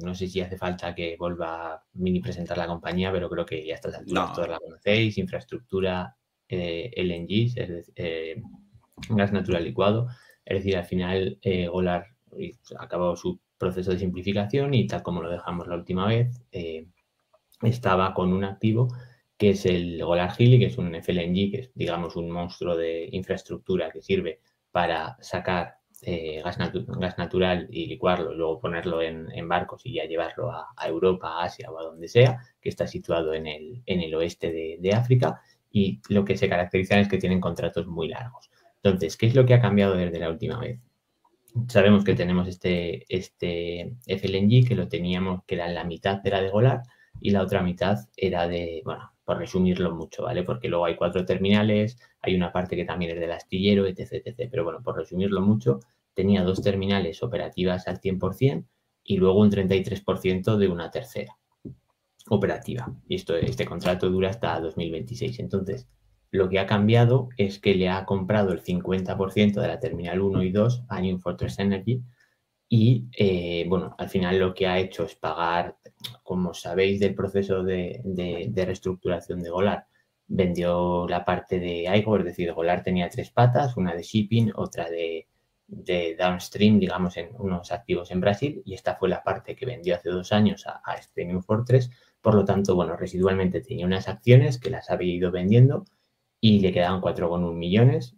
no sé si hace falta que vuelva a mini presentar la compañía, pero creo que ya a estas alturas todos la conocéis. Infraestructura, LNG, es decir, gas natural licuado. Es decir, al final Golar acabó su proceso de simplificación y tal como lo dejamos la última vez, estaba con un activo que es el Golar Hilli, que es un FLNG, que es, digamos, un monstruo de infraestructura que sirve para sacar gas natural y licuarlo, y luego ponerlo en barcos y ya llevarlo a Europa, a Asia o a donde sea, que está situado en el oeste de África, y lo que se caracteriza es que tienen contratos muy largos. Entonces, ¿qué es lo que ha cambiado desde la última vez? Sabemos que tenemos este FLNG, que lo teníamos, que era la mitad era de Golar y la otra mitad era de, bueno, por resumirlo mucho, ¿vale? Porque luego hay 4 terminales, hay una parte que también es del astillero, etc, etc. Pero bueno, por resumirlo mucho, tenía 2 terminales operativas al 100% y luego un 33% de una tercera operativa. Y este contrato dura hasta 2026. Entonces, lo que ha cambiado es que le ha comprado el 50% de la terminal 1 y 2 a New Fortress Energy y, bueno, al final lo que ha hecho es pagar, como sabéis del proceso de reestructuración de Golar, vendió la parte de Aigo, es decir, Golar tenía 3 patas, una de shipping, otra de downstream, digamos, en unos activos en Brasil, y esta fue la parte que vendió hace 2 años a este New Fortress. Por lo tanto, bueno, residualmente tenía unas acciones que las había ido vendiendo y le quedaban 4,1 millones.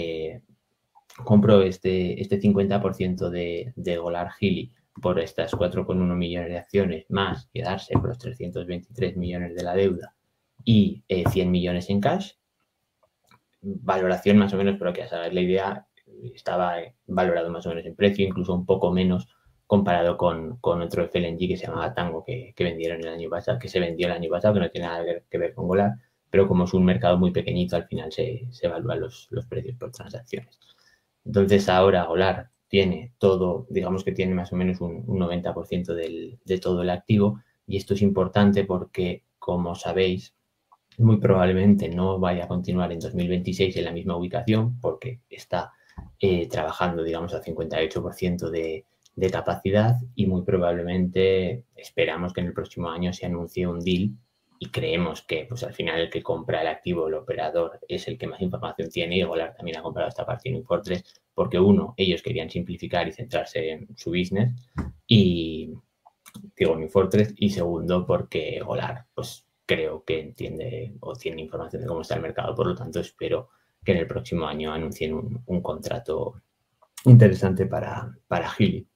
Compró este 50% de Golar Hilli por estas 4,1 millones de acciones, más quedarse por los 323 millones de la deuda y 100 millones en cash. Valoración más o menos, pero que ya sabéis la idea, estaba valorado más o menos en precio, incluso un poco menos comparado con otro FLNG que se llamaba Tango, que vendieron el año pasado, que se vendió el año pasado, que no tiene nada que ver con Golar, pero como es un mercado muy pequeñito, al final se evalúan los precios por transacciones. Entonces ahora Golar tiene todo, digamos que tiene más o menos un 90% de todo el activo, y esto es importante porque, como sabéis, muy probablemente no vaya a continuar en 2026 en la misma ubicación porque está trabajando, digamos, al 58% de capacidad, y muy probablemente esperamos que en el próximo año se anuncie un deal, y creemos que pues al final el que compra el activo, el operador, es el que más información tiene, y Golar también ha comprado esta parte en New Fortress porque, uno, ellos querían simplificar y centrarse en su business, y digo New Fortress, y segundo porque Golar pues creo que entiende o tiene información de cómo está el mercado. Por lo tanto, espero que en el próximo año anuncien un contrato interesante para Hilli.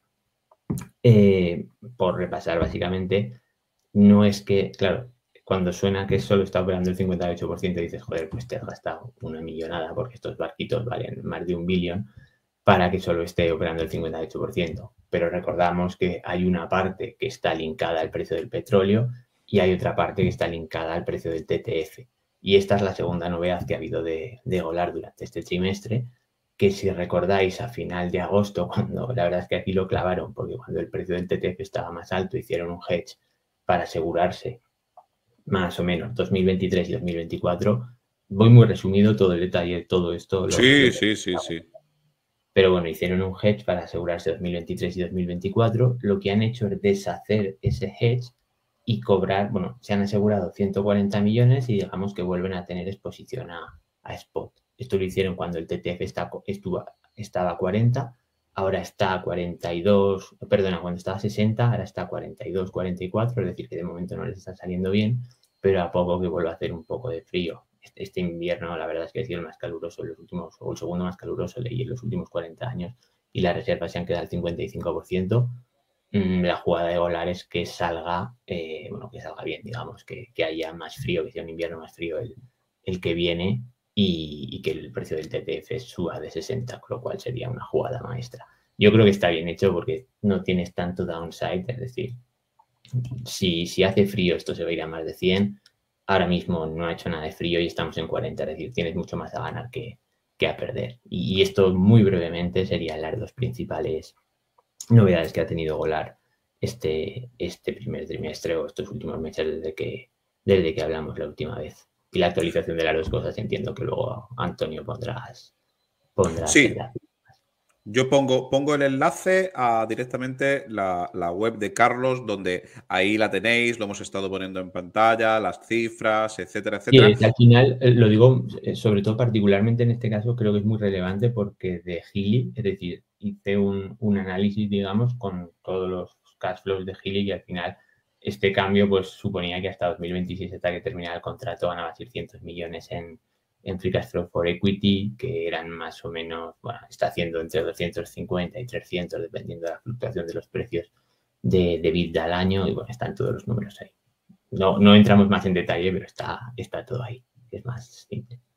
Por repasar, básicamente, no es que, claro, cuando suena que solo está operando el 58%, dices, joder, pues te has gastado una millonada porque estos barquitos valen más de 1 billón para que solo esté operando el 58%. Pero recordamos que hay una parte que está linkada al precio del petróleo y hay otra parte que está linkada al precio del TTF. Y esta es la segunda novedad que ha habido de Golar durante este trimestre, que si recordáis a final de agosto, cuando la verdad es que aquí lo clavaron, porque cuando el precio del TTF estaba más alto, hicieron un hedge para asegurarse más o menos 2023 y 2024. Voy muy resumido, todo el detalle de todo esto. Sí. Pero bueno, hicieron un hedge para asegurarse 2023 y 2024. Lo que han hecho es deshacer ese hedge y cobrar, bueno, se han asegurado 140 millones y digamos que vuelven a tener exposición a spot. Esto lo hicieron cuando el TTF estaba a 40, ahora está a 42, perdona, cuando estaba a 60, ahora está a 42, 44, es decir, que de momento no les está saliendo bien, pero a poco que vuelva a hacer un poco de frío. Este invierno, la verdad es que ha sido el más caluroso en los últimos, o el segundo más caluroso leí en los últimos 40 años, y las reservas se han quedado al 55%. La jugada de Golar es que salga, bueno, que salga bien, digamos, que haya más frío, que sea un invierno más frío el que viene, y que el precio del TTF suba de 60, con lo cual sería una jugada maestra. Yo creo que está bien hecho porque no tienes tanto downside, es decir, si hace frío esto se va a ir a más de 100, ahora mismo no ha hecho nada de frío y estamos en 40, es decir, tienes mucho más a ganar que a perder. Y esto muy brevemente serían las dos principales novedades que ha tenido Golar este primer trimestre o estos últimos meses desde que hablamos la última vez. Y la actualización de las dos cosas entiendo que luego, Antonio, pondrás Sí, en la... Yo pongo el enlace a directamente la web de Carlos, donde ahí la tenéis, lo hemos estado poniendo en pantalla, las cifras, etcétera, Y etcétera. al final, lo digo sobre todo particularmente en este caso, creo que es muy relevante porque de Gili, es decir, hice un análisis, digamos, con todos los cash flows de Gili y al final este cambio pues suponía que hasta 2026, hasta que terminara el contrato, ganaba 600 millones en Free Cash Flow for Equity, que eran más o menos, bueno, está haciendo entre 250 y 300, dependiendo de la fluctuación de los precios de EBITDA al año y bueno, están todos los números ahí. No entramos más en detalle, pero está todo ahí. Es más simple.